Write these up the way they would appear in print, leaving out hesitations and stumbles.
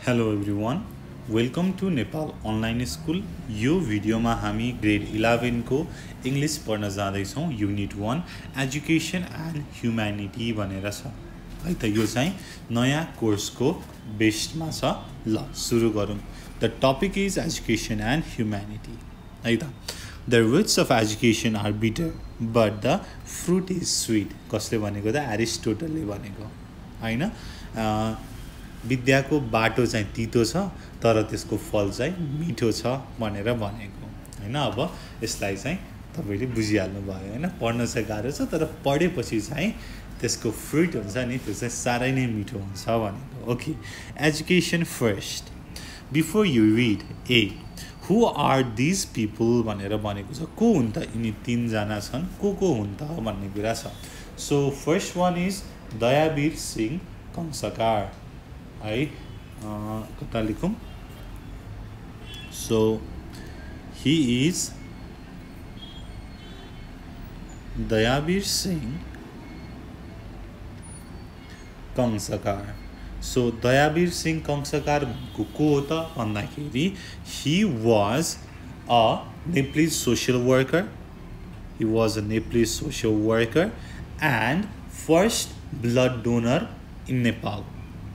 Hello everyone, welcome to Nepal Online School. यो भिडियोमा हामी ग्रेड 11 को इंग्लिश पढ्न जाँदैछौँ युनिट 1 एजुकेसन एन्ड ह्युम्यानिटी भनेर छ है त यो चाहिँ नयाँ कोर्सको बेस्डमा छ ल सुरु गरौँ the topic is education and humanity है त The roots of education are bitter but the fruit is sweet कसले भनेको त एरिस्टोटलले भनेको हैन विद्याको बाटो चाहिँ तितो छ तर त्यसको फल चाहिँ मिठो छ भनेर भनेको हैन अब यसलाई चाहिँ तपाईले बुझिहाल्नु भयो हैन पढ्न चाहिँ गाह्रो छ तर पढेपछि चाहिँ त्यसको फ्रुट हुन्छ नि त्यो चाहिँ सारै नै मिठो हुन्छ भनेको okay education first before you read a who are this people भनेर भनेको छ को हुन् त यिनी तीन जना छन् को हुन् त भन्ने कुरा छ so first one is Dayavir Singh Kansakar है कता लेखौँ so he is Dayavir Singh Kansakar so Dayavir Singh Kansakar को हो त भन्दाखेरि he was a Nepalese social worker and first blood donor in Nepal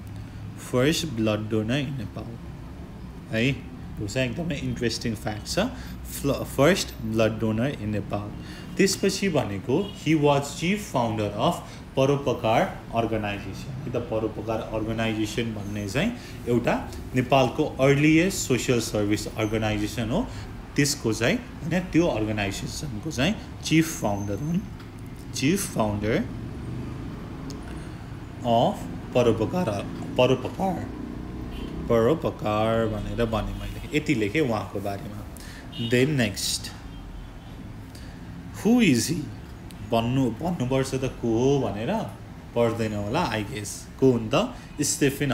है यो चाहिँ एकदमै इन्ट्रेस्टिङ फ्याक्ट छ first blood donor in Nepal त्यसपछि भनेको he was chief founder of Paropakar organisation कि त परोपकार अर्गनाइजेसन भन्ने चाहिँ एउटा नेपालको अर्लिएस्ट सोशल सर्भिस अर्गनाइजेसन हो त्यसको चाहिँ हैन त्यो अर्गनाइजेसनको चाहिँ चीफ फाउन्डर अफ परोपकार भनेर भने मैले यति लेखेँ उहाँको बारेमा then next who is he भन्नुपर्छ त को हो भनेर पढ्दैन होला आई गेस को हुन् त Stephen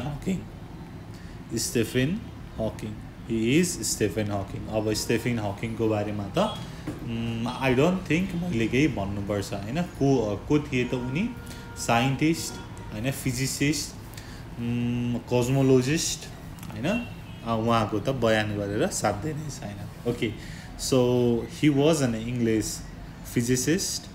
Hawking he is Stephen Hawking अब स्टेफन हकिङको बारेमा त आई डोन्ट थिङ्क मैले केही भन्नुपर्छ हैन को थिए त उनी साइन्टिस्ट हैन फिजिसिस्ट कस्मोलोजिस्ट हैन उहाँको त बयान गरेर साध्यै नै छैन okay so he was an English physicist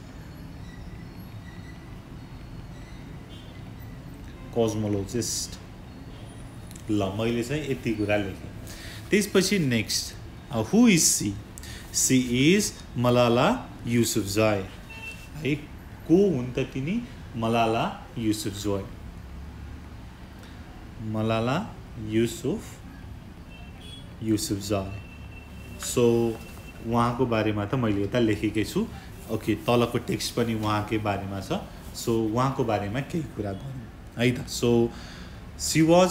cosmologist ल मैले चाहिँ यति कुरा लेखेँ त्यसपछि next who is she is Malala Yousafzai है को हुन् त तिनी मलाला युसुफजय युसुफजय सो उहाँको बारेमा त मैले यता लेखेकै छु ओके तलको टेक्स्ट पनि उहाँकै बारेमा छ सो उहाँको बारेमा केही कुरा गरौँ है त so she was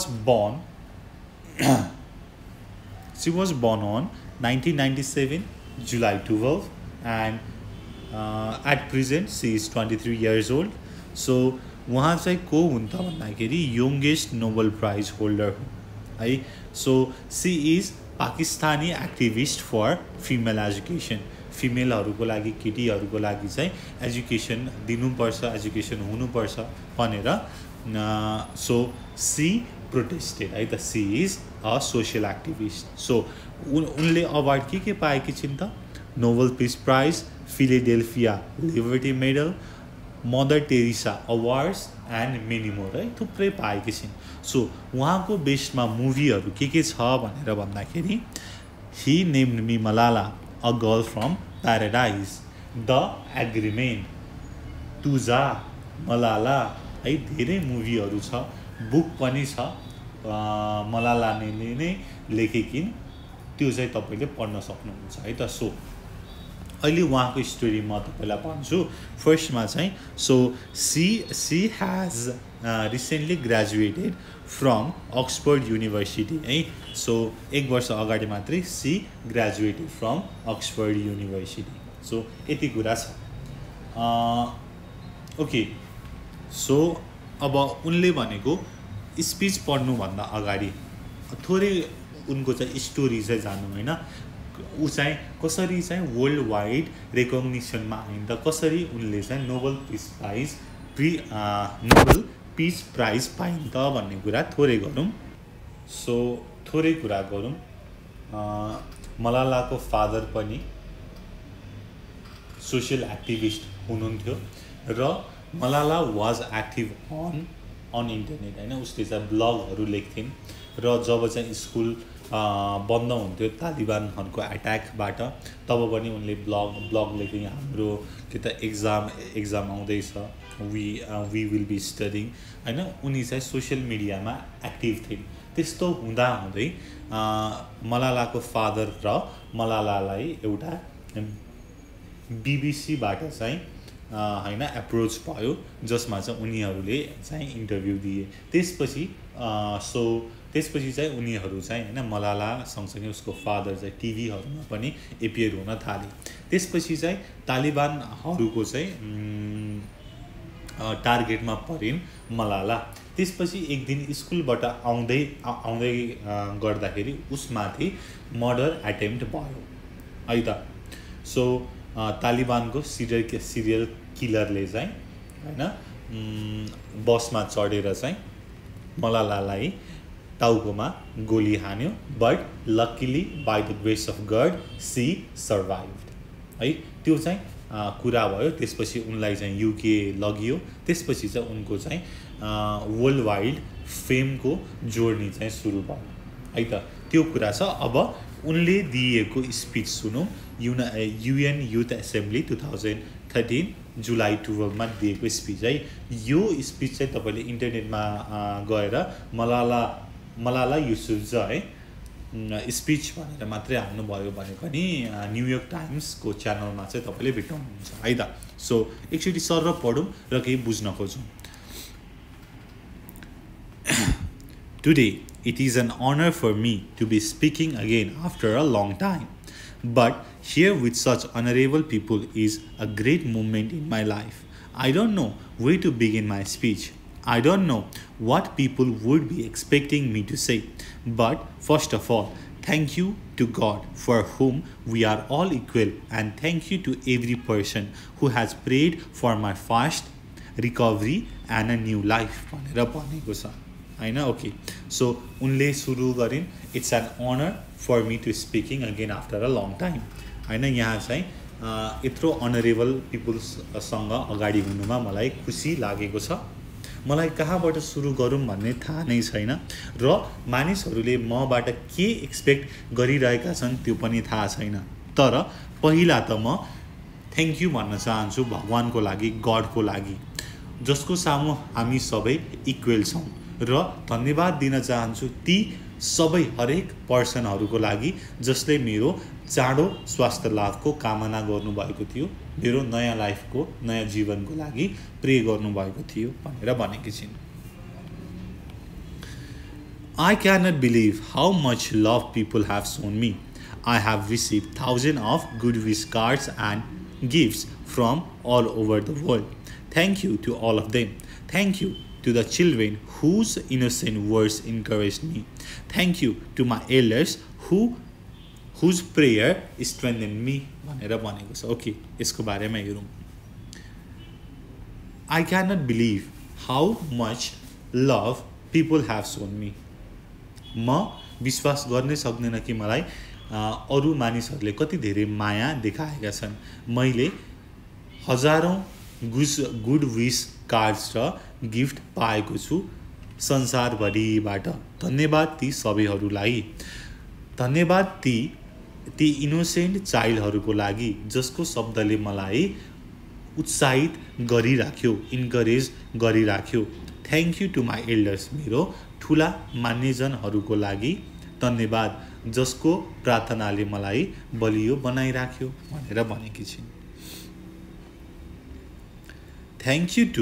born on 1997 July 12 and at present she is 23 years old so उहाँ चाहिँ को हुन् त भन्दाखेरि यंगेस्ट नोबल प्राइज होल्डर हो है so she is Pakistani activist for female education फिमेलहरूको लागि केटीहरूको लागि चाहिँ एजुकेसन दिनुपर्छ एजुकेसन हुनुपर्छ भनेर सो सी प्रोटेस्टेड है त she is a social activist so उनले अवार्ड के पाएकी छिन् त Nobel peace prize Philadelphia Liberty Medal Mother Teresa awards and many more है थुप्रै पाएकी छिन् सो उहाँको बेस्डमा मुभीहरू के छ भनेर भन्दाखेरि he named me Malala a girl from paradise the agreement तुजा मलाला है धेरै मुभीहरू छ बुक पनि छ मलालाले नै लेखेकिन् त्यो चाहिँ तपाईँले पढ्न सक्नुहुन्छ है त सो अहिले उहाँको स्टोरी म तपाईँलाई भन्छु फर्स्टमा चाहिँ so she has recently graduated from Oxford University है सो एक वर्ष अगाडि मात्रै she graduated from Oxford University so यति कुरा छ ओके सो अब उनले भनेको स्पिच पढ्नुभन्दा अगाडि थोरै उनको चाहिँ स्टोरी चाहिँ जानु होइन ऊ चाहिँ कसरी चाहिँ वर्ल्ड वाइड रेकग्निसनमा आइन् त कसरी उनले चाहिँ नोबल पिस प्राइज पाइन् त भन्ने कुरा थोरै गरौँ सो थोरै कुरा गरौँ। मलालाको फादर पनि सोसियल एक्टिभिस्ट हुनुहुन्थ्यो र Malala was active on internet होइन। उसले चाहिँ ब्लगहरू लेख्थिन् र जब चाहिँ स्कुल बन्द हुन्थ्यो तालिबानहरूको एट्याकबाट तब पनि उनले ब्लग लेख्थिन्। हाम्रो के त एक्जाम आउँदैछ, वी विल बी स्टडिङ होइन। उनी चाहिँ सोसियल मिडियामा एक्टिभ थिइन्। त्यस्तो हुँदाहुँदै मलालाको फादर र मलालालाई एउटा बिबिसीबाट चाहिँ होइन एप्रोच भयो, जसमा चाहिँ उनीहरूले चाहिँ इन्टरभ्यू दिए। त्यसपछि चाहिँ उनीहरू चाहिँ होइन मलाला सँगसँगै उसको फादर चाहिँ टिभीहरूमा पनि एपियर हुन थाले। त्यसपछि चाहिँ तालिबानहरूको चाहिँ टार्गेटमा परिन् मलाला। त्यसपछि एक दिन स्कुलबाट आउँदै गर्दाखेरि उसमाथि मर्डर एटेम्प्ट भयो है त। सो तालिबानको सिरियल किलरले चाहिँ होइन बसमा चढेर चाहिँ मलालालाई टाउकोमा गोली हान्यो, but luckily by the grace of God she survived है। त्यो चाहिँ कुरा भयो। त्यसपछि उनलाई चाहिँ युके लगियो। त्यसपछि चाहिँ उनको चाहिँ वर्ल्ड वाइड फेमको जोर्नी चाहिँ सुरु भयो है त। त्यो कुरा छ। अब उनले दिएको स्पिच सुनौँ। युएन युथ एसेम्ब्ली 2013 जुलाई 12 दिएको स्पिच है। यो स्पिच चाहिँ तपाईँले इन्टरनेटमा गएर मलाला युसुफजई स्पिच भनेर मात्रै हाल्नुभयो भने पनि न्युयोर्क टाइम्सको च्यानलमा चाहिँ तपाईँले भेट्नुहुन्छ है त। सो एकचोटि सर पढौँ र केही बुझ्न खोजौँ। Today, it is an honor for me to be speaking again after a long time. But here with such honorable people is a great moment in my life. I don't know where to begin my speech. I don't know what people would be expecting me to say. But first of all, thank you to God for whom we are all equal, and thank you to every person who has prayed for my fast recovery and a new life. Okay, so unle suru garin, it's an honor for me to speaking again after a long time. यहाँ चाहिँ यत्रो honourable पिपुल्ससँग अगाडि हुनुमा मलाई खुसी लागेको छ। मलाई कहाँबाट सुरु गरौँ भन्ने थाहा नै छैन र मानिसहरूले मबाट के एक्सपेक्ट गरिरहेका छन् त्यो पनि थाहा छैन। तर पहिला त म थ्याङ्क यू भन्न चाहन्छु भगवानको लागि, गडको लागि, जसको सामु हामी सबै इक्वल छौँ। र धन्यवाद दिन चाहन्छु ती सबै हरेक पर्सनहरूको लागि जसले मेरो चाँडो स्वास्थ्य लाभको कामना गर्नुभएको थियो, मेरो नयाँ लाइफको, नयाँ जीवनको लागि प्रे गर्नुभएको थियो भनेर भनेकी छिन्। I cannot believe how much love people have shown me. I have received thousands of good wish cards and gifts from all over the world. Thank you to all of them. Thank you to the children whose innocent words encouraged me. Thank you to my elders whose prayer strengthened me. Okay, यसको बारेमा हेरौँ। I cannot believe how much love people have shown me. म विश्वास गर्नै सक्दिनँ कि मलाई अरू मानिसहरूले कति धेरै माया देखाएका छन्। मैले हजारौं गुड विश कार्ड्स र गिफ्ट पाएको छु संसारभरिबाट। धन्यवाद ती सबैहरूलाई। धन्यवाद ती इनोसेन्ट चाइल्डहरूको लागि जसको शब्दले मलाई उत्साहित गरिराख्यो, इन्करेज गरिराख्यो। Thank you to my elders, मेरो ठुला मान्यजनहरूको लागि धन्यवाद जसको प्रार्थनाले मलाई बलियो बनाइराख्यो भनेर भनेकी छिन्। Thank you to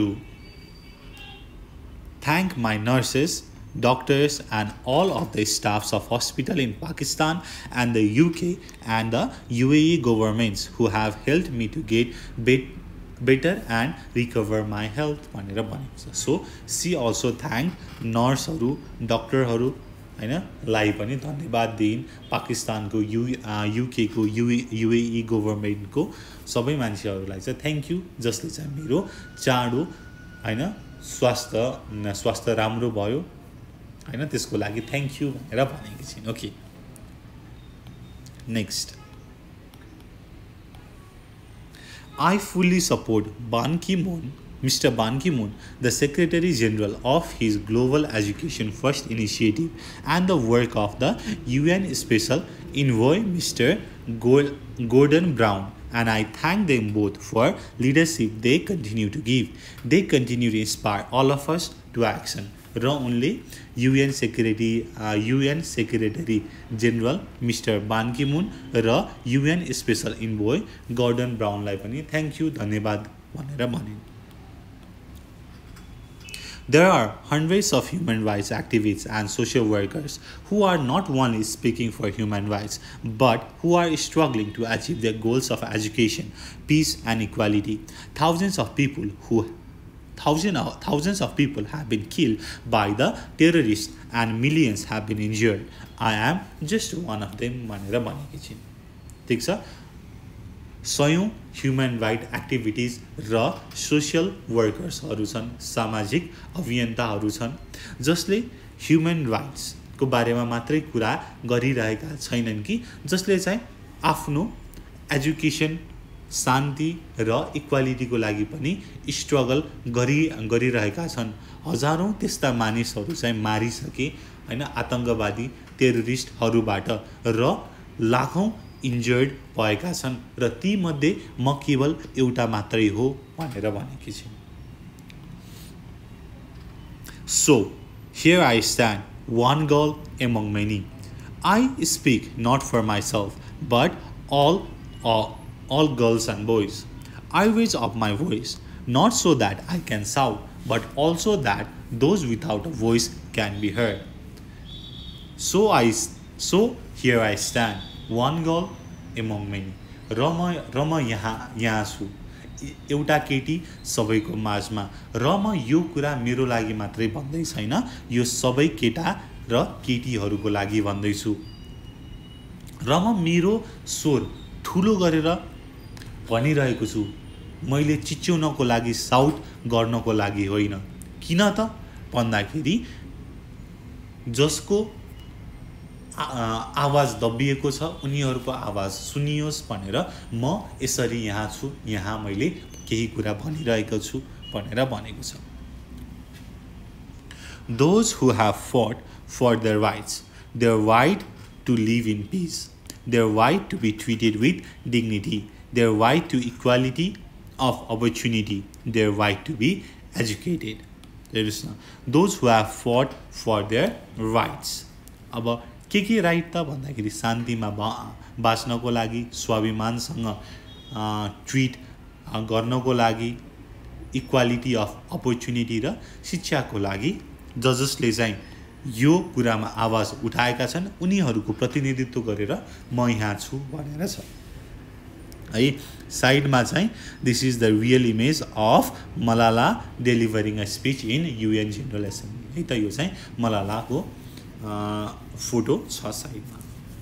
thank my nurses, doctors and all of the staffs of hospital in Pakistan and the UK and the UAE governments who have helped me to get better and recover my health. So she also thanked nurseहरू, डक्टरहरू हैन लाई पनि धन्यवाद दिइन्। पाकिस्तानको UK को UAE गभर्नमेन्टको सबै मान्छेहरूलाई चाहिँ थ्याङ्क यू जसले चाहिँ मेरो चाँडो हैन स्वास्थ्य राम्रो भयो हैन त्यसको लागि थ्यांक यू भनेर भनेकी छिन् okay next I fully support Ban Ki-moon, Mr. Ban Ki-moon, the Secretary General of his Global Education First initiative and the work of the UN Special Envoy Mr. Gordon Brown, and I thank them both for leadership they continue to give. They continue to inspire all of us to action. र उनले UN Secretary General Mr. Ban Ki-moon र UN Special Envoy Gordon Brownलाई पनि thank you धन्यवाद भनेर भनिन् There are hundreds of human rights activists and social workers who are not only speaking for human rights but who are struggling to achieve their goals of education, peace and equality. Thousands of people have been killed by the terrorists and millions have been injured. I am just one of them भनेर भनेकी छिन् ठीक छ सयौं human right activities र social वर्कर्सहरू छन् सामाजिक अभियन्ताहरू छन् जसले ह्युमन राइट्सको बारेमा मात्रै कुरा गरिरहेका छैनन् कि जसले चाहिँ आफ्नो एजुकेसन शान्ति र इक्वालिटीको लागि पनि स्ट्रगल गरिरहेका छन् हजारौं त्यस्ता मानिसहरू चाहिँ मारिसके हैन आतंकवादी टेररिस्टहरूबाट र लाखौं इन्जर्ड भएका छन् र ती मध्ये म केवल एउटा मात्रै हो भनेर भनेकी छिन् So here I stand, one girl among many. I speak not for myself but all girls and boys. I raise up my voice not so that I can shout but also that those without a voice can be heard. So here I stand, one girl among many. र म यहाँ छु एउटा केटी सबैको माझमा र म यो कुरा मेरो लागि मात्रै भन्दै छैन यो सबै केटा र केटीहरूको लागि भन्दै छु र म मेरो स्वर ठुलो गरेर भनिरहेको छु मैले चिच्याउनको लागि साउट गर्नको लागि होइन किन त भन्दाखेरि जसको आवाज दबिएको छ उनीहरूको आवाज सुनियोस् भनेर म यसरी यहाँ छु यहाँ मैले केही कुरा भनिरहेको छु भनेर भनेको छ Those who have fought for their rights, their right to live in peace, their right to be treated with dignity, their right to equality of opportunity, their right to be educated. Those who have fought for their rights. अब के right त भन्दाखेरि शान्तिमा बाँच्नको लागि स्वाभिमानसँग treat गर्नको लागि equality of opportunity र शिक्षाको लागि जसले चाहिँ यो कुरामा आवाज उठाएका छन् उनीहरूको प्रतिनिधित्व गरेर म यहाँ छु भनेर छ है साइडमा चाहिँ this is the real image of Malala delivering a speech in UN general assembly है त यो चाहिँ मलालाको फोटो छ साइडमा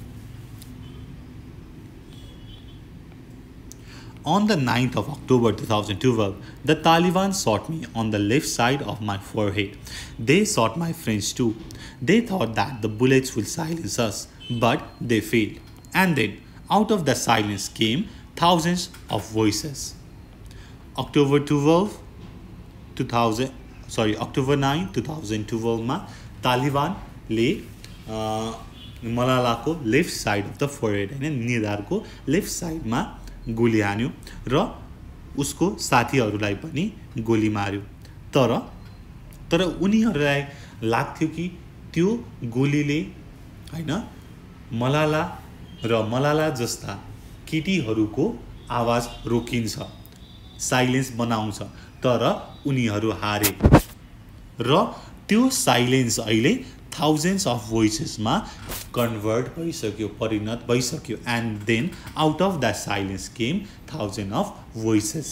On the 9th of October 2012, the Taliban shot me on the left side of my forehead. They shot my friends too. They thought that the bullets would silence us, but they failed. And then, out of the silence came thousands of voices. October 9, 2012 मा तालिबान ले मलालाको left side of the forehead हैन निधारको left साइडमा गोली हान्यो र उसको साथीहरूलाई पनि गोली मार्यो तर उनीहरूलाई लाग्थ्यो कि त्यो गोलीले हैन मलाला र मलाला जस्ता केटीहरूको आवाज रोकिन्छ साइलेन्स बनाउँछ तर उनीहरू हारे र त्यो साइलेन्स अहिले thousands of voices ma convert bhaisakyo parinat bhaisakyo and then out of that silence came thousands of voices.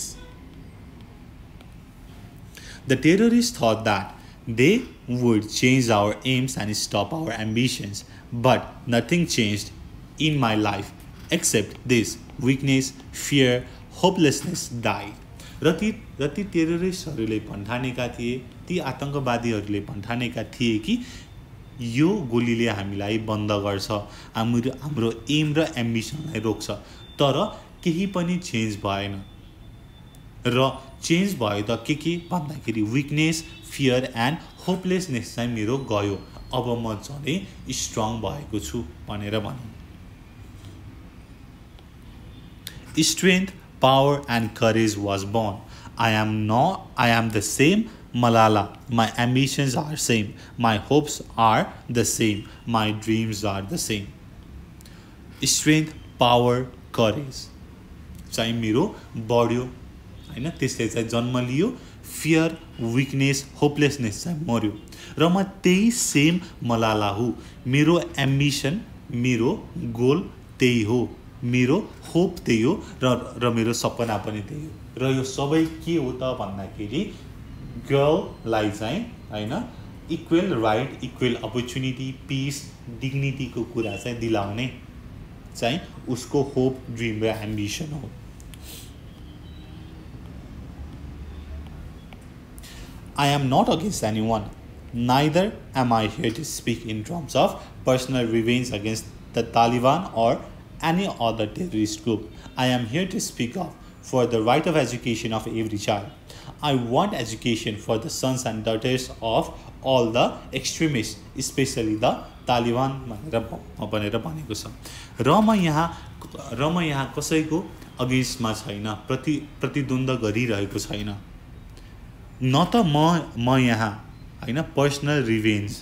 The terrorists thought that they would change our aims and stop our ambitions, but nothing changed in my life except this: weakness, fear, hopelessness died. रति टेररिस्टहरूले भन्ठानेका थिए ती आतंकवादीहरूले भन्ठानेका थिए कि यो गोलीले हामीलाई बन्द गर्छ, हाम्रो am र एम्बिसनलाई रोक्छ। तर केही पनि चेन्ज भएन। र चेन्ज भयो त के भन्दाखेरि विकनेस, फियर एन्ड होपलेसनेस चाहिँ मेरो गयो। अब म झनै स्ट्रङ भएको छु भनेर भने। Strength, power and courage was born. I am the same Malala. My ambitions are same. My hopes are the same. My dreams are the same. Strength, power, courage चाहिँ मेरो बढ्यो हैन, त्यसले चाहिँ जन्म लियो। फियर, विकनेस, होपलेसनेस चाहिँ मर्यो। र म त्यही सेम मलाला हुँ। मेरो एम्बिसन, मेरो गोल त्यही हो, मेरो होप त्यही हो, र मेरो सपना पनि त्यही हो। र यो सबै के हो त भन्दाखेरि गर्ललाई चाहिँ हैन equal right, equal opportunity, peace, डिग्निटीको कुरा चाहिँ दिलाउने चाहिँ उसको होप, ड्रिम र एम्बिसन हो। I am not against anyone. Neither am I here to speak in terms of personal revenge against the Taliban or any other terrorist group. I am here to speak up for the right of education of every child. I want education for the sons and daughters of all the extremists, especially the Taliban भनेर भनेको छ। र म यहाँ कसैको अगेन्स्टमा छैन, प्रतिद्वन्द्व गरिरहेको छैन। न त म यहाँ हैन पर्सनल रिभेन्ज,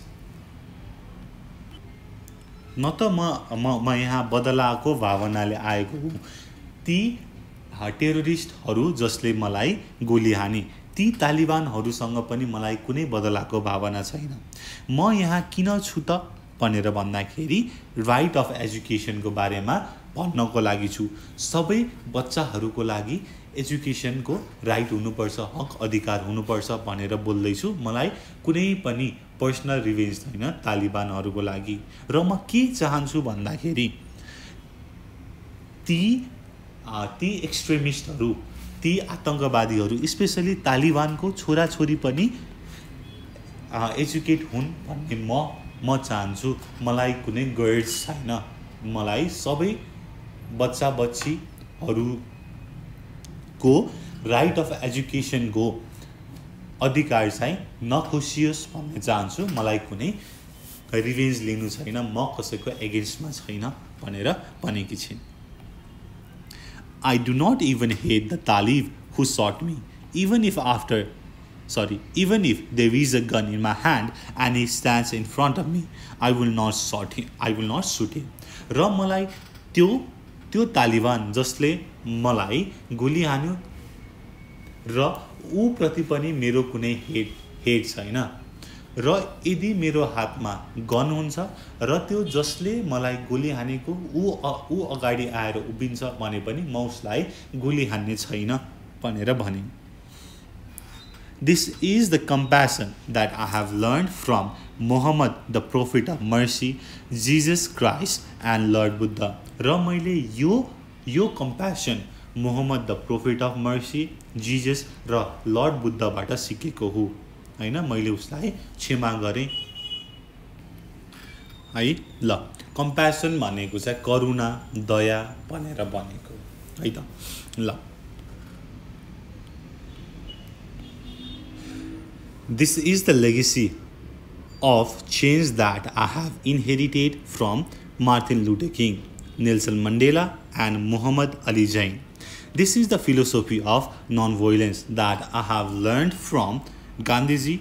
न त म यहाँ बदलाको भावनाले आएको हुँ। ती टेरोरिस्टहरू जसले मलाई गोली हाने, ती तालिबानहरूसँग पनि मलाई कुनै बदलाको भावना छैन। म यहाँ किन छु त भनेर भन्दाखेरि राइट अफ एजुकेसनको बारेमा भन्नको लागि छु। सबै बच्चाहरूको लागि एजुकेसनको राइट हुनुपर्छ, हक अधिकार हुनुपर्छ भनेर बोल्दैछु। मलाई कुनै पनि पर्सनल रिभेन्ज छैन तालिबानहरूको लागि। र म के चाहन्छु भन्दाखेरि ती एक्सट्रिमिस्टहरू, ती आतंकवादीहरू, स्पेसली तालिबानको छोराछोरी पनि एजुकेट हुन् भन्ने म चाहन्छु। मलाई कुनै गर्ड्स छैन। मलाई सबै बच्चा बच्चीहरूको राइट अफ एजुकेसनको अधिकार चाहिँ नखोसियोस् भन्ने चाहन्छु। मलाई कुनै रिभेन्ज लिनु छैन, म कसैको एगेन्स्टमा छैन भनेर भनेकी छिन्। I do not even hate the Talib who shot me, even if there is a gun in my hand and he stands in front of me, I will not shoot him. र मलाई त्यो तालिबान जसले मलाई गोली हान्यो र ऊ प्रति पनि मेरो कुनै हेट छैन। र यदि मेरो हातमा गन हुन्छ र त्यो जसले मलाई गोली हानेको ऊ अगाडि आएर उभिन्छ भने पनि म उसलाई गोली हान्ने छैन भनेर भने। This is the compassion that I have learned from Muhammad, the prophet of mercy, Jesus Christ and Lord Buddha. र मैले यो compassion Muhammad the prophet of mercy, Jesus र लर्ड बुद्धबाट सिकेको हुँ हैन। मैले उसलाई क्षमा गरेँ है। ल, कम्प्यासन भनेको चाहिँ करुणा, दया भनेर भनेको है त। ल, this is the legacy of change that I have inherited from Martin Luther King, Nelson Mandela and Muhammad Ali Jain. This is the philosophy of non-violence that I have learned from Gandhiji,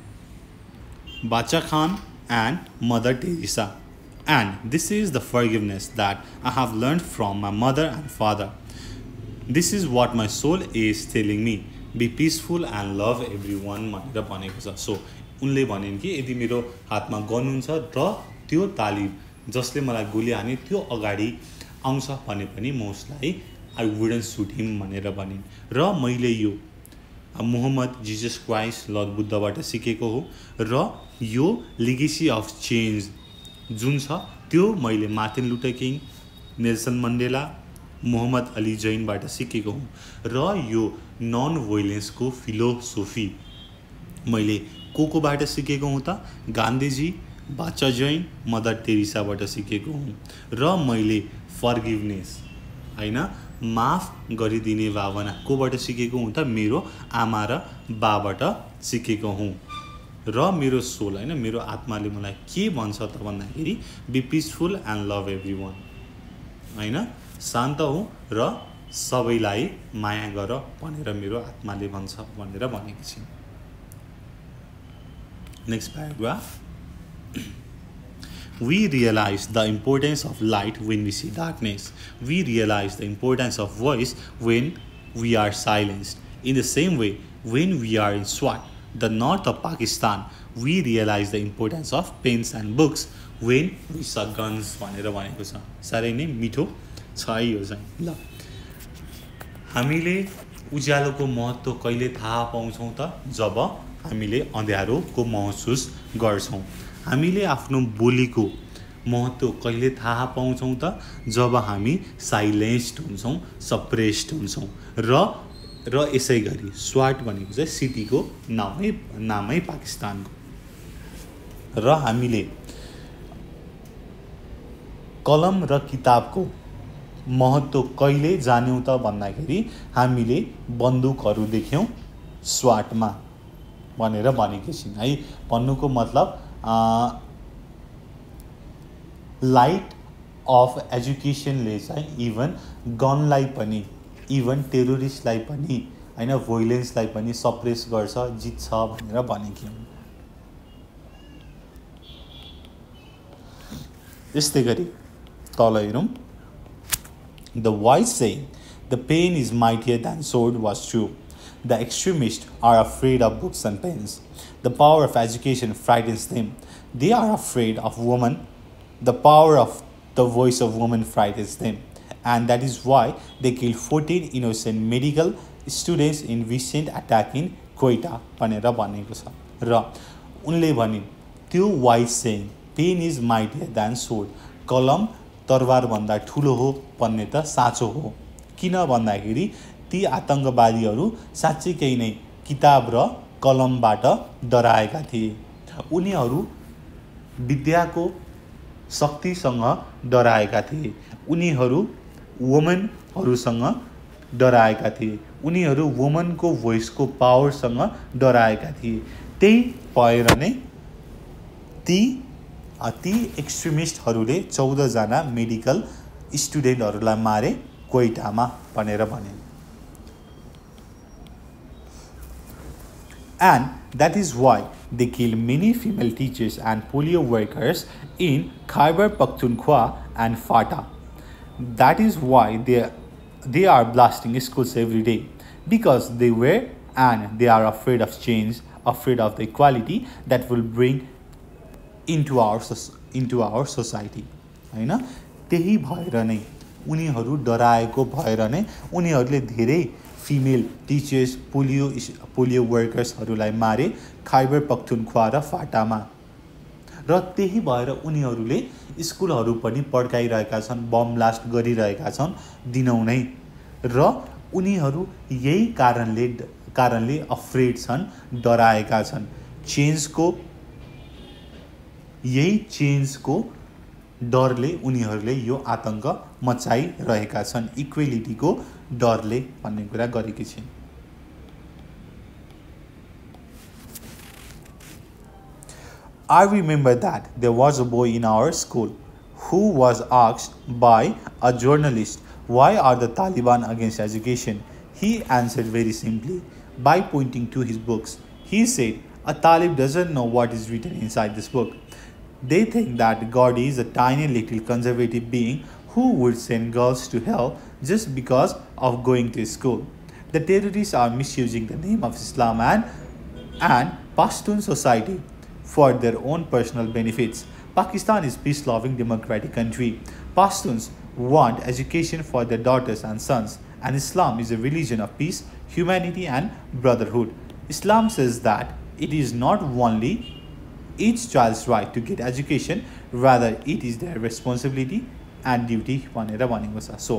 Bacha Khan and Mother Teresa. And this is the forgiveness that I have learned from my mother and father. This is what my soul is telling me. Be peaceful and love everyone भनेर भनेको छ। So उनले भनिन् कि यदि मेरो हातमा gun हुन्छ र त्यो तालिब जसले मलाई गोली हाने त्यो अगाडि आउँछ भने पनि म उसलाई आई वुडन्ट सुट हिम भनेर भनिन्। र मैले यो मुहम्मद, जिजस क्राइस्ट, लर्ड बुद्धबाट सिकेको हो। र यो लेगेसी अफ चेन्ज जुन छ त्यो मैले Martin Luther King, Nelson Mandela, Muhammad Ali जैनबाट सिकेको हुँ। र यो नन भोइलेन्सको फिलोसोफी मैले कोबाट सिकेको हुँ त? गान्धीजी, बाचा जैन मदर टेरेसाबाट सिकेको हुँ र मैले फर्गिभनेस हैन माफ गरिदिने भावना कोबाट सिकेको हुँ त मेरो आमा र बाबाट सिकेको हुँ र मेरो सोल हैन मेरो आत्माले मलाई के भन्छ त भन्दाखेरि be peaceful and love everyone हैन शान्त हुँ र सबैलाई माया गर भनेर मेरो आत्माले भन्छ भनेर भनेकी छिन् next paragraph We realize the importance of light when we see darkness. We realize the importance of voice when we are silenced. In the same way, when we are in Swat, the north of Pakistan, we realize the importance of pens and books when we saw guns. भनेर भनेको छ साह्रै नै मिठो छ यो चाहिँ ल हामीले उज्यालोको महत्त्व कहिले थाहा पाउँछौँ त जब हामीले अँध्यारोको महसुस गर्छौँ हामीले आफ्नो बोलीको महत्त्व कहिले थाहा पाउँछौँ त जब हामी साइलेन्स्ड हुन्छौँ सप्रेस्ड हुन्छौँ र यसै गरी स्वाट भनेको चाहिँ सिटीको नामै पाकिस्तानको र हामीले कलम र किताबको महत्त्व कहिले जान्यौँ त भन्दाखेरि हामीले बन्दुकहरू देख्यौँ स्वाटमा भनेर भनेकी छिन् है भन्नुको मतलब लाइट अफ एजुकेसनले चाहिँ इभन गनलाई पनि इभन टेरोरिस्टलाई पनि हैन भोइलेन्सलाई पनि सप्रेस गर्छ जित्छ भनेर भनेकी हुन् यस्तै गरी तल हेरौँ The wise saying, the pen is mightier than sword was true. The extremists are afraid of books and pens. The power of education frightens them. They are afraid of women. The power of the voice of women frightens them. And that is why they killed 14 innocent medical students in recent attack in Quetta. भनेर भनेको छ र उनले भनिन् त्यो wise saying pen is mightier than sword कलम तरवार भन्दा ठुलो हो भन्ने त साँचो हो किन भन्दाखेरि ती आतंकवादीहरू साच्चै नै किताब र कलमबाट डराएका थिए उनीहरू विद्याको शक्तिसँग डराएका थिए उनीहरू वुमनहरूसँग डराएका थिए उनीहरू वुमनको भोइसको पावरसँग डराएका थिए त्यही भएर नै ती एक्सट्रिमिस्टहरूले 14 जना मेडिकल स्टुडेन्टहरूलाई मारे क्वेटामा भनेर भने and that is why they kill many female teachers and polio workers in Khyber Pakhtunkhwa and Fata. That is why they are blasting schools every day because they were and they are afraid of change, afraid of the equality that will bring into our society. हैन त्यही भएर नै उनीहरू डराएको भएर नै उनीहरूले धेरै फिमेल टिचर्स पोलियो वर्कर्सहरूलाई मारे खाइबर पख्तुनख्वा र फाटामा र त्यही भएर उनीहरूले स्कुलहरू पनि पड्काइरहेका छन् बम ब्लास्ट गरिरहेका छन् दिनहुँ र उनीहरू यही कारणले अफ्रेड छन् डराएका छन् चेन्जको डरले उनीहरूले यो आतंक मचाइरहेका छन् इक्वेलिटीको डरले भन्ने कुरा गरेकी छिन् I remember that there was a boy in our school who was asked by a journalist, why are the Taliban against education? He answered very simply by pointing to his books. He said, a Talib doesn't know what is written inside this book. They think that God is a tiny little conservative being who would send girls to hell just because of going to school. The terrorists are misusing the name of Islam and Pashtun society for their own personal benefits. Pakistan is a peace-loving democratic country. Pashtuns want education for their daughters and sons, and Islam is a religion of peace, humanity and brotherhood. Islam says that it is not only each child's right to get education, rather it is their responsibility and duty भनेर भनेको छ so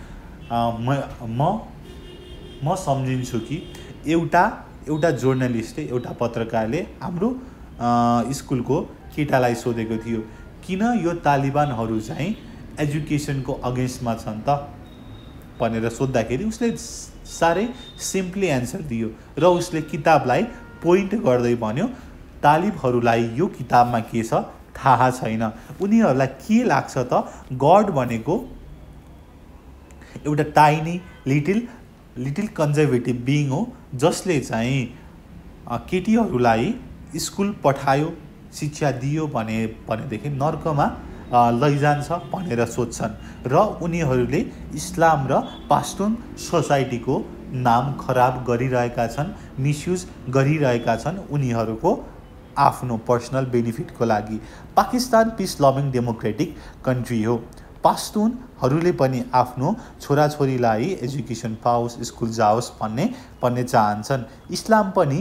म सम्झिन्छु कि एउटा जर्नलिस्टले एउटा पत्रकारले हाम्रो स्कुलको केटालाई सोधेको थियो किन यो तालिबानहरू चाहिँ एजुकेसनको अगेन्स्टमा छन् त भनेर सोद्धाखेरि उसले साह्रै सिम्पली एन्सर दियो र उसले किताबलाई पोइन्ट गर्दै भन्यो तालिबहरूलाई यो किताबमा के छ थाहा छैन, उनीहरूलाई के लाग्छ त गड भनेको एउटा टाइनी लिटिल कन्जर्भेटिभ बिइङ हो जसले चाहिँ केटीहरूलाई स्कुल पठायो शिक्षा दियो भनेदेखि नर्कमा लैजान्छ भनेर सोध्छन् र उनीहरूले इस्लाम र पास्टुन सोसाइटीको नाम खराब गरिरहेका छन्, मिसयुज गरिरहेका छन् उनीहरूको आफ्नो पर्सनल बेनिफिटको लागि। Pakistan peace loving democratic country हो। पास्टुनहरूले पनि आफ्नो छोराछोरीलाई एजुकेसन पाओस्, स्कुल जाओस् भन्ने चाहन्छन्। इस्लाम पनि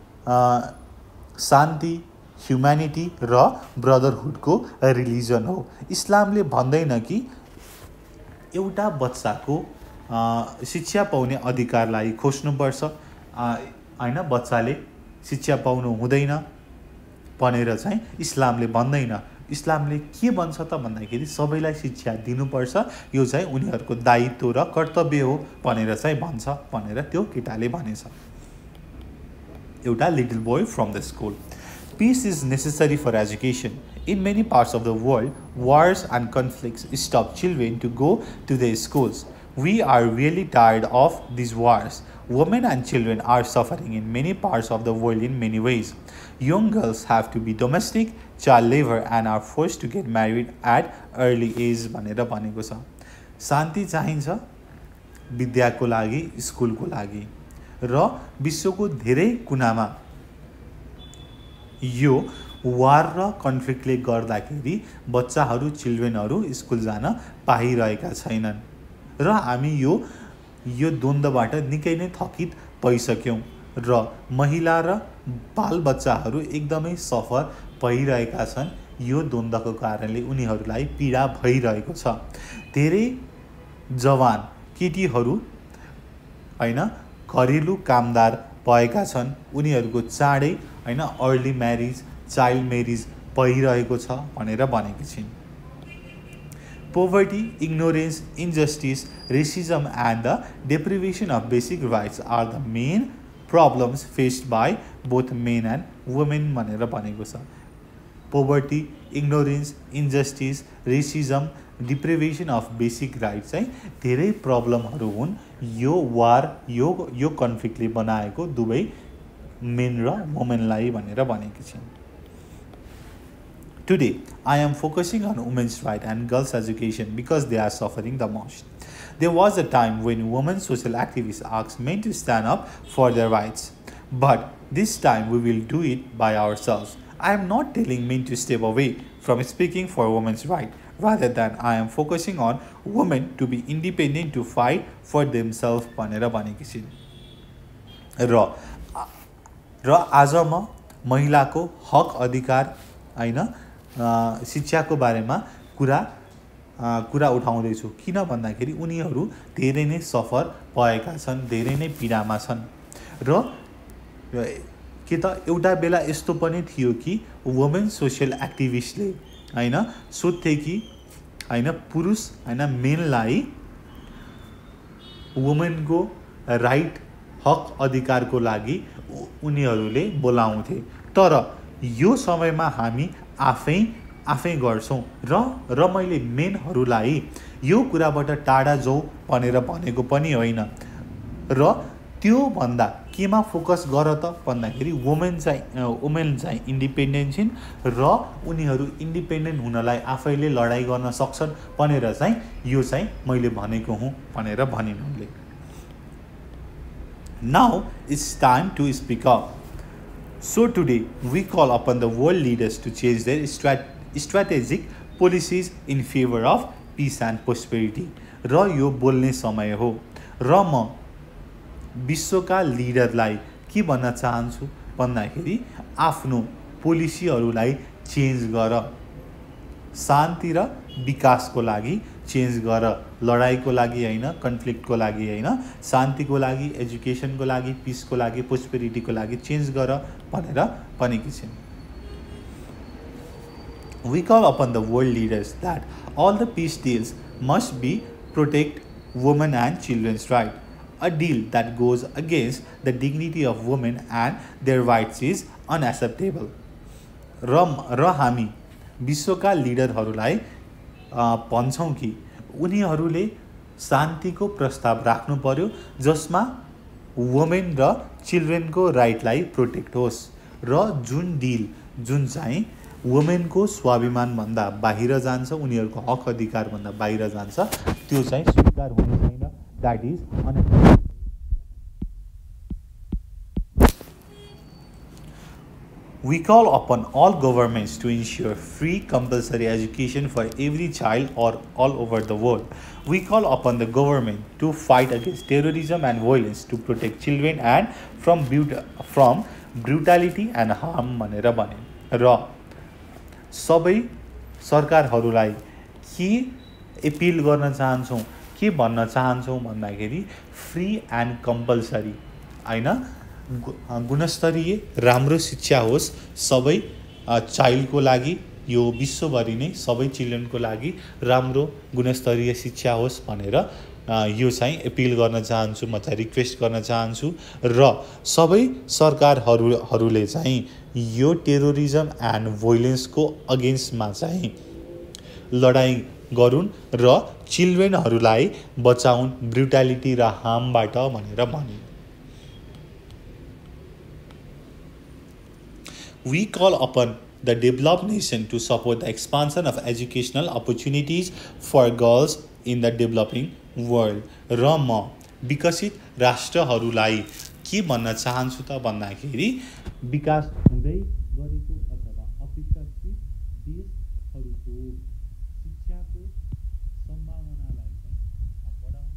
शान्ति, ह्युम्यानिटी र ब्रदरहुडको रिलिजन हो। इस्लामले भन्दैन कि एउटा बच्चाको शिक्षा पाउने अधिकारलाई खोज्नुपर्छ, होइन, बच्चाले शिक्षा पाउनु हुँदैन भनेर चाहिँ इस्लामले भन्दैन। इस्लामले के भन्छ त भन्दाखेरि सबैलाई शिक्षा दिनुपर्छ, यो चाहिँ उनीहरूको दायित्व र कर्तव्य हो भनेर चाहिँ भन्छ भनेर त्यो केटाले भनेछ। एउटा little boy from the school. Peace is necessary for education. In many parts of the world, wars and conflicts stop children to go to their schools. We are really tired of these wars. Women and children are suffering in many parts of the world in many ways. Young girls have to be domestic, child labor, and are forced to get married at early age भनेर भनेको छ। शान्ति चाहिन्छ विद्याको लागि, स्कुलको लागि र विश्वको धेरै कुनामा यो वार र कन्फ्लिक्टले गर्दाखेरि बच्चाहरू, चिल्ड्रेनहरू स्कुल जान पाइरहेका छैनन् र हामी यो द्वन्द्वबाट निकै नै थकित भइसक्यौँ र महिला र बालबच्चाहरू एकदमै सफर भइरहेका छन्। यो द्वन्द्वको कारणले उनीहरूलाई पीडा भइरहेको छ। धेरै जवान केटीहरू होइन घरेलु कामदार भएका छन्, उनीहरूको चाँडै होइन अर्ली म्यारिज, चाइल्ड म्यारिज भइरहेको छ भनेर भनेकी छिन्। Poverty, ignorance, injustice, racism, and the deprivation of basic rights are the main problems faced by both men and women भनेर भनेको छ। Poverty, ignorance, injustice, racism, deprivation of basic rights चाहिँ धेरै प्रब्लमहरू हुन् यो वार, यो कन्फ्लिक्टले बनाएको दुवै मेन र वुमेनलाई भनेर भनेकी छिन्। Today, I am focusing on women's rights and girls' education because they are suffering the most. There was a time when women social activists asked men to stand up for their rights. But this time we will do it by ourselves. I am not telling men to step away from speaking for women's rights. Rather than I am focusing on women to be independent to fight for themselves भनेर भनेकी छिन्। र आज म महिलाको हक अधिकार होइन शिक्षाको बारेमा कुरा उठाउँदैछु। किन भन्दाखेरि उनीहरू धेरै नै सफर भएका छन्, धेरै नै पीडामा छन् र के त एउटा बेला यस्तो पनि थियो कि वुमेन सोसियल एक्टिभिस्टले होइन सोध्थे कि होइन पुरुष होइन मेनलाई वुमेनको राइट, हक अधिकारको लागि उनीहरूले बोलाउँथे, तर यो समयमा हामी आफै गर्छौँ र मैले मेनहरूलाई यो कुराबाट टाढा जाऊ भनेर भनेको पनि होइन र त्यो भन्दा केमा फोकस गर त भन्दाखेरि वुमेन चाहिँ इन्डिपेन्डेन्ट छिन् र उनीहरू इन्डिपेन्डेन्ट हुनलाई आफैले लडाइँ गर्न सक्छन् भनेर चाहिँ यो चाहिँ मैले भनेको हुँ भनेर भनिन् उनले। Now it's time to speak up. So today we call upon the world leaders to change their strategic policies in favor of peace and prosperity. र यो बोल्ने समय हो र म विश्वका लिडरलाई के भन्न चाहन्छु भन्दाखेरि आफ्नो पोलिसीहरूलाई चेन्ज गर, शान्ति र विकासको लागि चेन्ज गर, लडाइँको लागि होइन, कन्फ्लिक्टको लागि होइन, शान्तिको लागि, एजुकेसनको लागि, पिसको लागि, प्रोस्पेरिटीको लागि चेन्ज गर भनेर भनेकी छिन्। We call upon the world leaders that all the peace deals must be protect women and children's rights. A deal that goes against the dignity of women and their rights is unacceptable. र हामी विश्वका लिडरहरूलाई भन्छौँ कि उनीहरूले शान्तिको प्रस्ताव राख्नु पर्यो जसमा वुमेन र चिल्ड्रेनको राइटलाई प्रोटेक्ट होस् र जुन चाहिँ वुमेनको स्वाभिमानभन्दा बाहिर जान्छ, उनीहरूको हक अधिकारभन्दा बाहिर जान्छ, त्यो चाहिँ स्वीकार हुने छैन. That is unacceptable. We call upon all governments to ensure free compulsory education for every child all over the world. We call upon the government to fight against terrorism and violence to protect children and from brutality and harm भनेर भने. र सबै सरकारहरूलाई के appeal गर्न चाहन्छौँ, के भन्न चाहन्छौँ भन्दाखेरि फ्री एन्ड कम्पलसरी होइन, गुणस्तरीय राम्रो शिक्षा होस् सबै चाइल्डको लागि, यो विश्वभरि नै सबै चिल्ड्रेनको लागि राम्रो गुणस्तरीय शिक्षा होस् भनेर यो चाहिँ एपिल गर्न चाहन्छु, म चाहिँ रिक्वेस्ट गर्न चाहन्छु. र सबै सरकारहरूले चाहिँ यो टेरोरिजम एन्ड भोइलेन्सको अगेन्स्टमा चाहिँ लडाइँ गरून् र चिल्ड्रेनहरूलाई बचाउन् ब्रुटालिटी र हार्मबाट भनेर भने. We call upon the developed nation to support the expansion of educational opportunities for girls in the developing world. र म विकसित राष्ट्रहरूलाई के भन्न चाहन्छु त भन्दाखेरि विकास हुँदै गरेको अथवा अविकसित देशहरूको शिक्षाको सम्भावनालाई चाहिँ बढाउनु,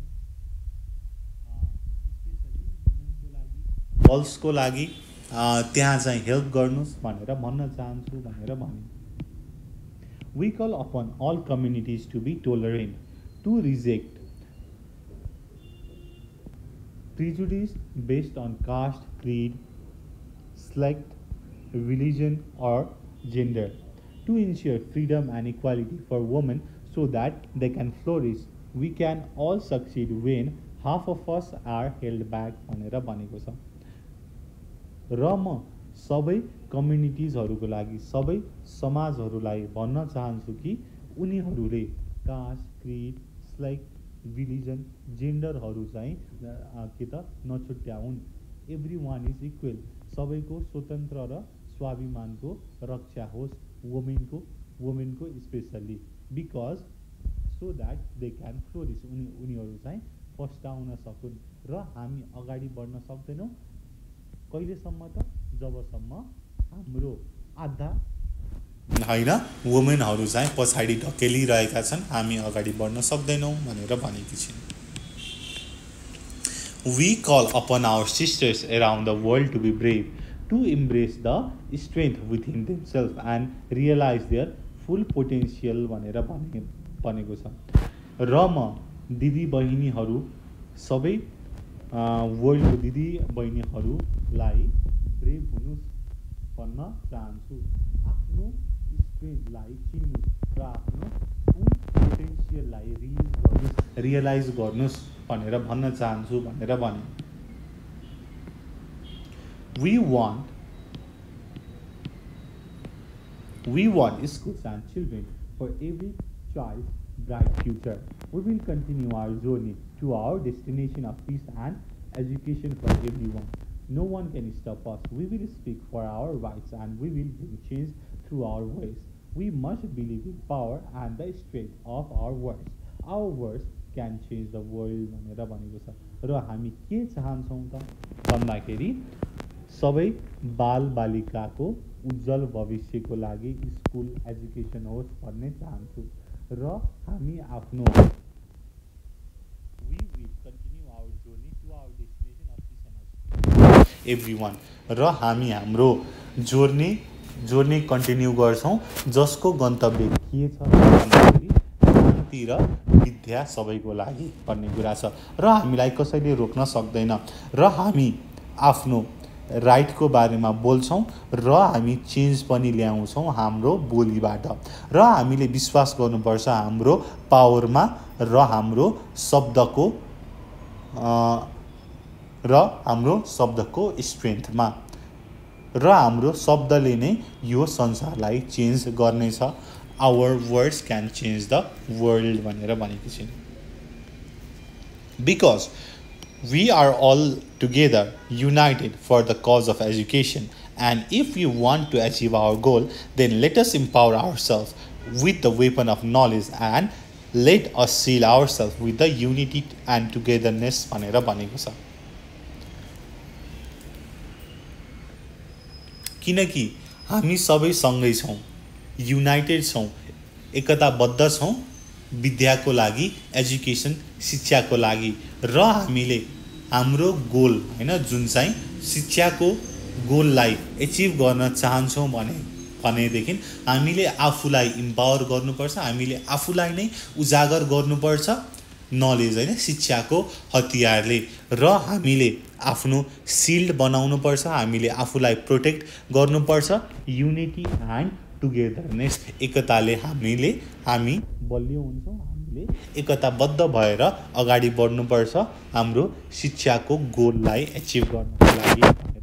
स्पेसली वुमेनको लागि, गर्ल्सको लागि त्यहाँ चाहिँ हेल्प गर्नुहोस् भनेर भन्न चाहन्छु भनेर भने. We call upon all communities to be tolerant, to reject prejudice based on caste, creed, sect, religion or gender, to ensure freedom and equality for women so that they can flourish. We can all succeed when half of us are held back भनेर भनेको छ. र म सबै कम्युनिटिजहरूको लागि, सबै समाजहरूलाई भन्न चाहन्छु कि उनीहरूले कास्ट, क्रिड, स्लेक्ट, रिलिजन, जेन्डरहरू चाहिँ के त नछुट्याउन्. Every one is equal. सबैको स्वतन्त्र र स्वाभिमानको रक्षा होस्, वुमेनको specially, because so that they can flourish. उनीहरू चाहिँ फस्टाउन सकुन्. र हामी अगाडि बढ्न सक्दैनौँ कहिलेसम्म त जबसम्म हाम्रो आधा होइन वुमेनहरू चाहिँ पछाडि ढकेलिरहेका छन्, हामी अगाडि बढ्न सक्दैनौँ भनेर भनेकी छिन्. We call upon our sisters around the world to be brave, to embrace the strength within themselves and realize their full potential भनेर भनेको छ. र म दिदी बहिनीहरू सबै वर्ल्डको दिदी बहिनीहरूलाई ब्रेभ हुनुहोस् भन्न चाहन्छु. आफ्नो स्ट्रेन्थलाई चिन्नुहोस् र आफ्नो फुल पोटेन्सियललाई रियलाइज गर्नुहोस् भनेर भन्न चाहन्छु भनेर भने. We want schools and children for every child's bright future. We will continue our journey to our destination of peace and education for everyone. No one can stop us. We will speak for our rights and we will bring change through our voice. We must believe in power and the strength of our words. Our words can change the world भनेर भनेको छ. र हामी के चाहन्छौँ त भन्दाखेरि सबै बालबालिकाको उज्जवल भविष्यको लागि स्कुल एजुकेसन होस् भन्ने चाहन्छु. र हामी आफ्नो we will continue our journey to our destination of peace and education everyone. र हामी हाम्रो जोर्नी कन्टिन्यू गर्छौँ जसको गन्तव्य के छ भन्दाखेरि शान्ति र विद्या सबैको लागि भन्ने कुरा छ. र हामीलाई कसैले रोक्न सक्दैन. र हामी आफ्नो राइटको बारेमा बोल्छौँ र हामी चेन्ज पनि ल्याउँछौँ हाम्रो बोलीबाट र हामीले विश्वास गर्नुपर्छ हाम्रो पावरमा र हाम्रो शब्दको स्ट्रेन्थमा र हाम्रो शब्दले नै यो संसारलाई चेन्ज गर्नेछ our words can change the world भनेर भनेको छिन् because we are all together united for the cause of education and if we want to achieve our goal then let us empower ourselves with the weapon of knowledge and let us seal ourselves with the unity and togetherness भनेर भनेको छ किनकि हामी सबै सँगै छौँ United छौँ एकताबद्ध छौँ विद्याको लागि एजुकेसन शिक्षाको लागि र हामीले हाम्रो गोल हैन जुन चाहिँ शिक्षाको गोललाई एचिभ गर्न चाहन्छौँ भनेदेखि हामीले आफूलाई इम्पावर गर्नुपर्छ हामीले आफूलाई नै उजागर गर्नुपर्छ नलेज हैन शिक्षाको हतियारले र हामीले आफ्नो सिल्ड बनाउनुपर्छ हामीले आफूलाई प्रोटेक्ट गर्नुपर्छ युनिटी एन्ड टुगेदरनेस एकताले हामी बलियो हुन्छौँ हामीले एकताबद्ध भएर अगाडि बढ्नुपर्छ हाम्रो शिक्षाको गोललाई एचिभ गर्नको लागि भनेर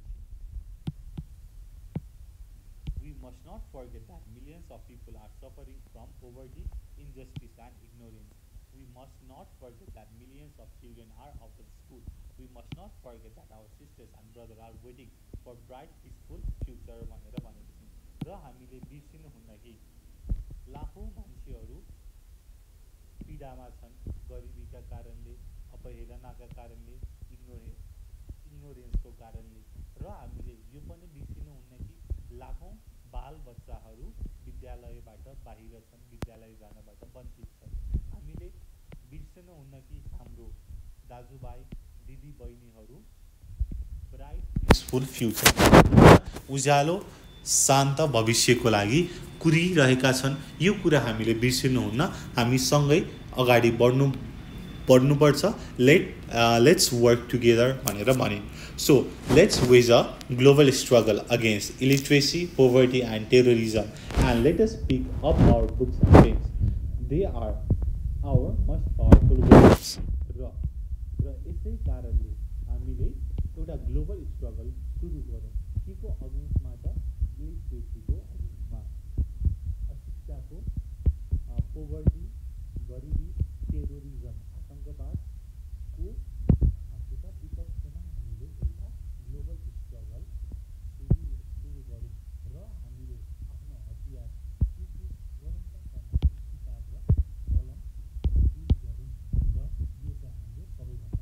We must not forget that millions of people are suffering from poverty, injustice and ignorance. We must not forget that millions of children are out of school. We must not forget that our sisters and brothers are waiting for bright, peaceful future भनेर भनेको छौँ र हामीले बिर्सिनुहुन्न कि लाखौं मान्छेहरू पीडामा छन् गरिबीका कारणले अपहेलनाका कारणले इग्नोरेन्सको कारणले र हामीले यो पनि बिर्सिनुहुन्न कि लाखौं बाल बच्चाहरू विद्यालयबाट बाहिर छन् विद्यालय जानबाट वञ्चित छन् हामीले बिर्सिनुहुन्न कि हाम्रो दाजुभाइ दिदी बहिनीहरू ब्राइट पिसफुल फ्युचर उज्यालो शान्त भविष्यको लागि कुरिरहेका छन् यो कुरा हामीले बिर्सिनुहुन्न हामी सँगै अगाडि बढ्नुपर्छ लेट्स वर्क टुगेदर भनेर भने So let's wage a global struggle against illiteracy, poverty and terrorism and let us pick up our books and pens. They are our most powerful weapons. र यसै कारणले हामीले एउटा ग्लोबल स्ट्रगल सुरु गरौँ केको अगेन्स्टमा त इलिट्रेसीको अगेन्स्टमा अशिक्षाको पोभर्टी गरिबी टेरोरिजम आतंकवादको विपक्षमा हामीले एउटा ग्लोबल स्ट्रगल सुरु गरौँ र हामीले आफ्नो हतियार के गरौँ त किताब र कलम युज गरौँ र यो चाहिँ हाम्रो सबैभन्दा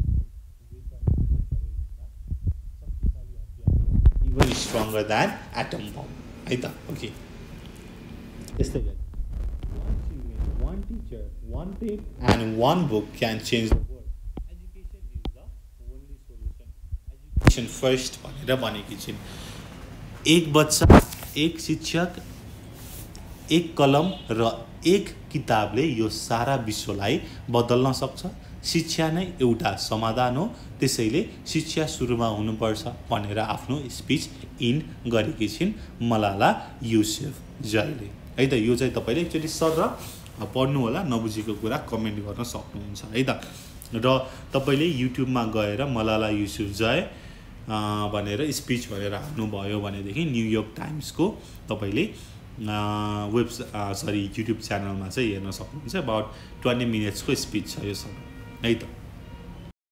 शक्तिशाली हतियार even stronger than atom bomb है त ओके यस्तै गरी one teacher, one tape and one book can change the world. Education is the only solution. Education first भनेर भनेकी छिन् एक बच्चा एक शिक्षक एक कलम र एक किताबले यो सारा विश्वलाई बदल्न सक्छ शिक्षा नै एउटा समाधान हो त्यसैले शिक्षा सुरुमा हुनुपर्छ भनेर आफ्नो स्पिच इन्ड गरेकी छिन् मलाला युसुफजईले है त यो चाहिँ तपाईले एक्चुअली सर पढ्नु होला नबुझेको कुरा कमेन्ट गर्न सक्नुहुन्छ है त र तपाईले युट्युबमा गएर मलाला युसुफजई भनेर स्पिच भनेर हाल्नुभयो भनेदेखि न्युयोर्क टाइम्सको तपाईले युट्युब च्यानलमा चाहिँ हेर्न सक्नुहुन्छ अबाउट 20 मिनट्सको स्पिच छ यो सब है त